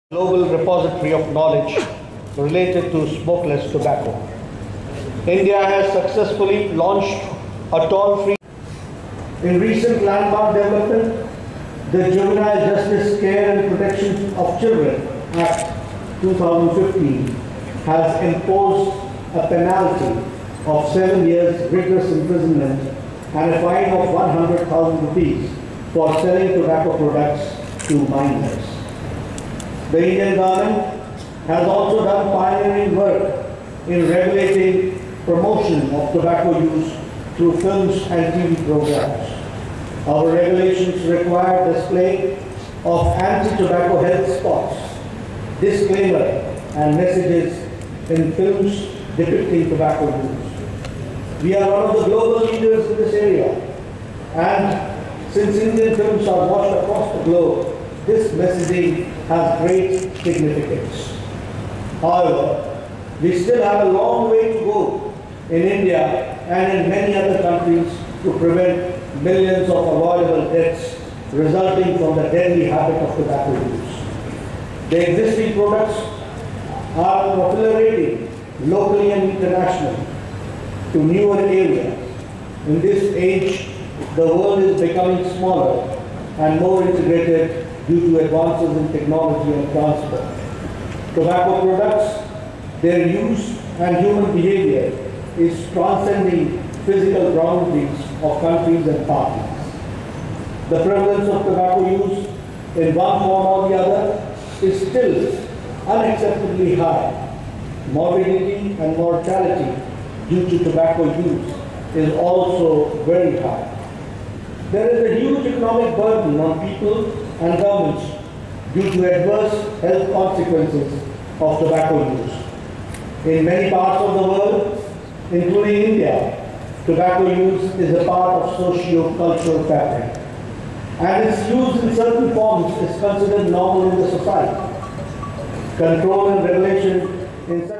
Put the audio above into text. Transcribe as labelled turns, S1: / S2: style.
S1: Global repository of knowledge related to smokeless tobacco. India has successfully launched a toll-free. In recent landmark development, the Juvenile Justice Care and Protection of Children Act 2015 has imposed a penalty of 7 years rigorous imprisonment and a fine of 100,000 rupees for selling tobacco products to minors. The Indian government has also done pioneering work in regulating promotion of tobacco use through films and TV programs. Our regulations require display of anti-tobacco health spots, disclaimer and messages in films depicting tobacco use. We are one of the global leaders in this area, and since Indian films are watched across the globe, this messaging has great significance. However, we still have a long way to go in India and in many other countries to prevent millions of avoidable deaths resulting from the deadly habit of tobacco use. The existing products are proliferating locally and internationally to newer areas. In this age, the world is becoming smaller and more integrated due to advances in technology and transport. Tobacco products, their use and human behavior is transcending physical boundaries of countries and parties. The prevalence of tobacco use in one form or the other is still unacceptably high. Morbidity and mortality due to tobacco use is also very high. There is a huge economic burden on people and governments due to adverse health consequences of tobacco use. In many parts of the world, including India, tobacco use is a part of socio-cultural fabric, and its use in certain forms is considered normal in the society. Control and regulation in such